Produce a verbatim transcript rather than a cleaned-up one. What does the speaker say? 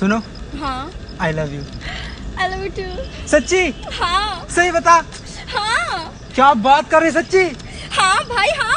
सुनो। हाँ। I love you. I love you too. सच्ची? हाँ। सही बता। हाँ। क्या बात कर रही सच्ची? हाँ भाई हाँ।